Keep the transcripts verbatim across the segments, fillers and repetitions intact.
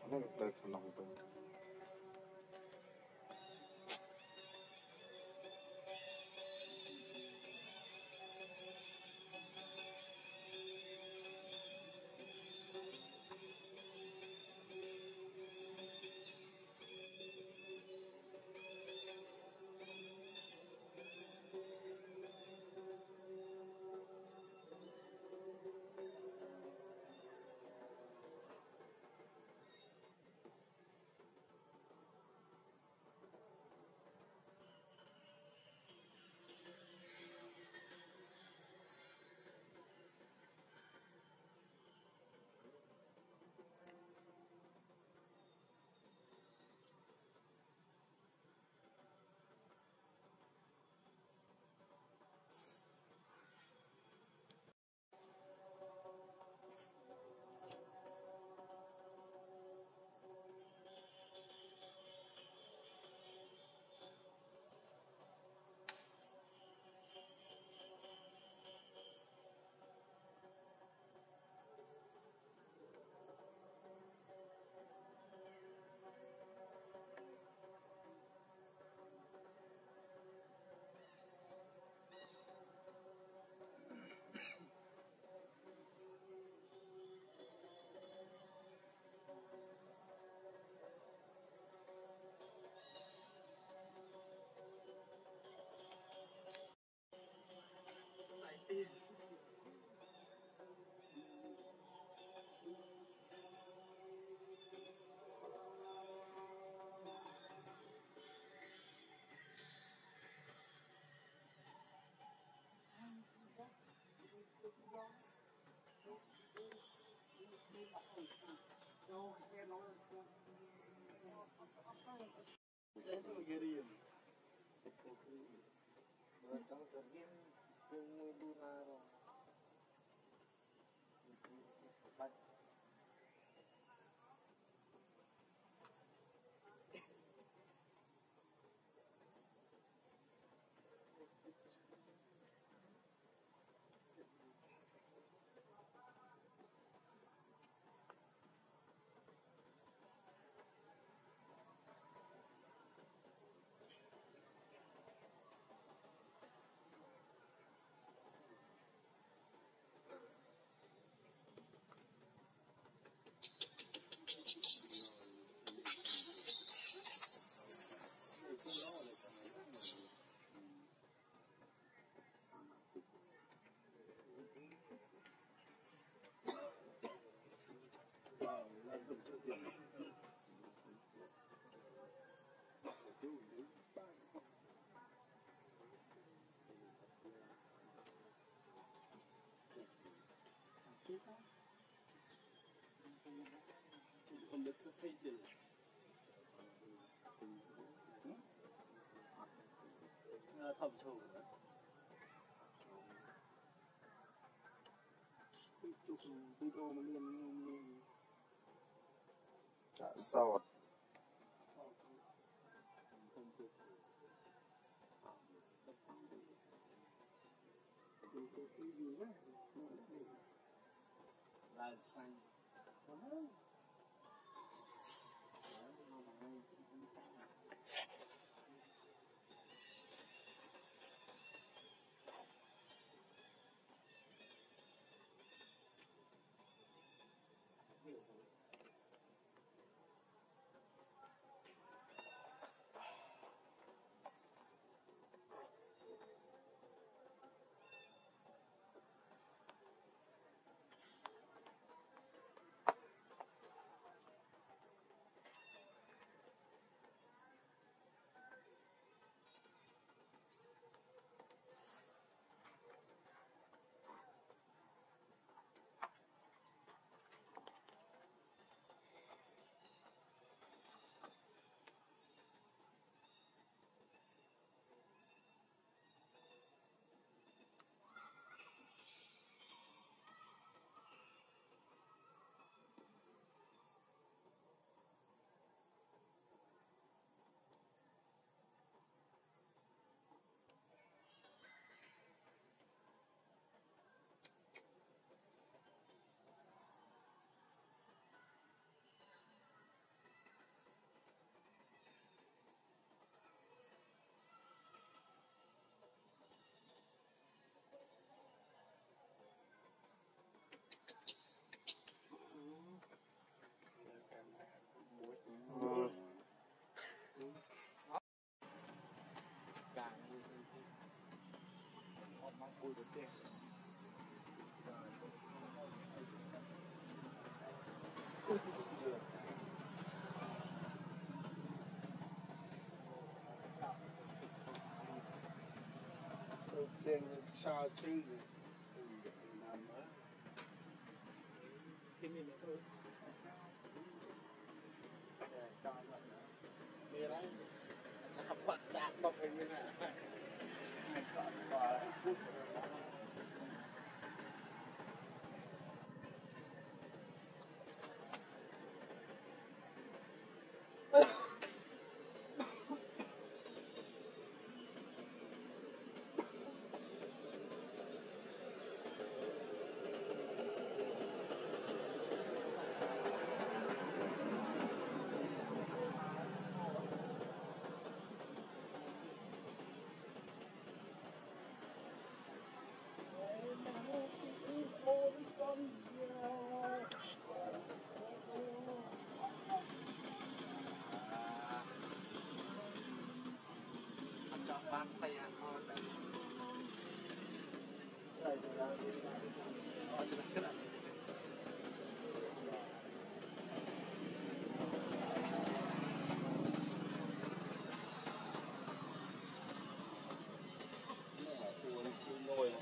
nó tới khả năng tôi thầm thù đã sọt là xanh Tiền sao chứ cái mình thôi nghe đấy học bạc chạc bọc hình như này và bán tay ăn ngon đấy. Đây là ở trên cái này. Ngồi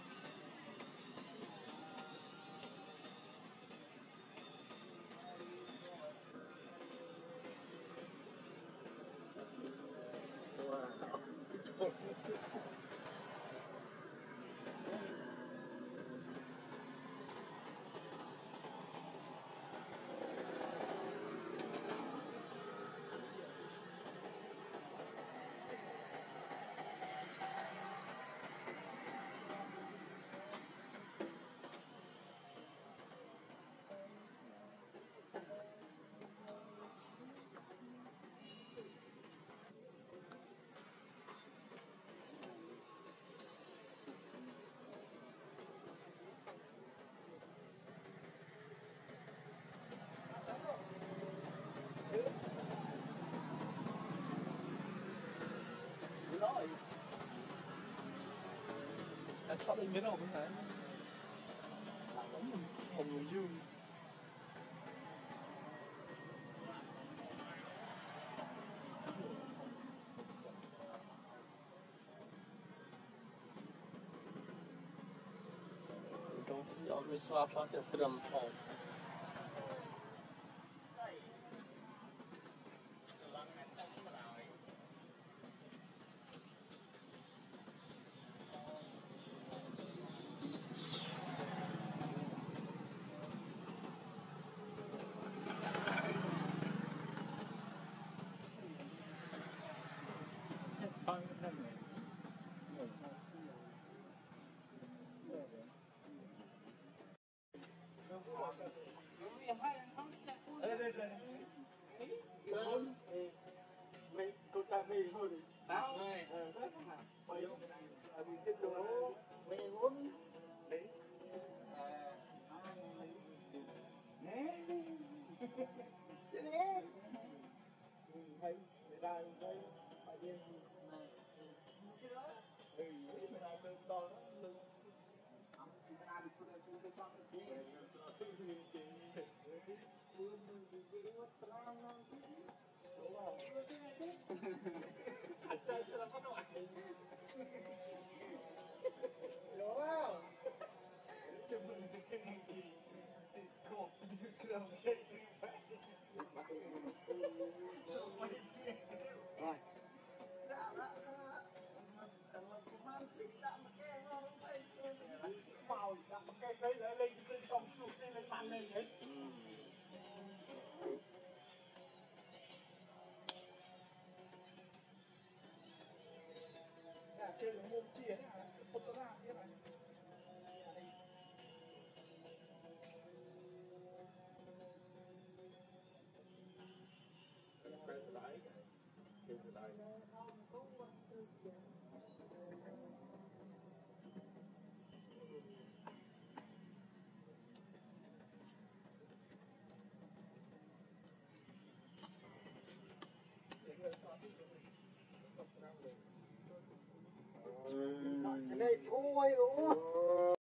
thoát lên miếng nào không phải hồng người dương trong khi ở bên xa phát triển trầm thòng mấy cô ta mì thôi đi tao này bây giờ mình tiếp tục mày muốn đấy nè thế nè hay người ta đây phải đi này ừ người ta lên to lưng người ta đi xuống đây xuống đây con đi chơi môn chia một tờ ra thế này cái cái đấy cái cái đấy